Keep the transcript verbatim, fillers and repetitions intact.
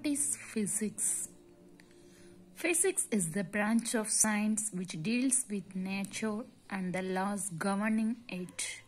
What is physics? Physics is the branch of science which deals with nature and the laws governing it.